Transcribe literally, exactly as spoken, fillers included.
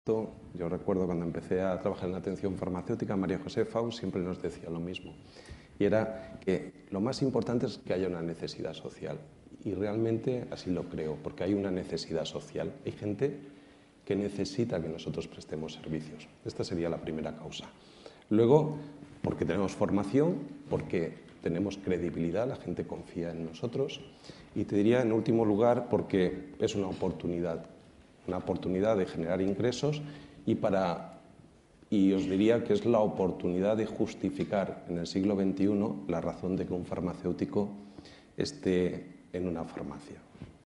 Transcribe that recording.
Yo recuerdo cuando empecé a trabajar en atención farmacéutica, María José Faus siempre nos decía lo mismo, y era que lo más importante es que haya una necesidad social, y realmente así lo creo, porque hay una necesidad social. Hay gente que necesita que nosotros prestemos servicios. Esta sería la primera causa. Luego, porque tenemos formación, porque tenemos credibilidad, la gente confía en nosotros, y te diría en último lugar porque es una oportunidad, una oportunidad de generar ingresos y, para, y os diría que es la oportunidad de justificar en el siglo veintiuno la razón de que un farmacéutico esté en una farmacia.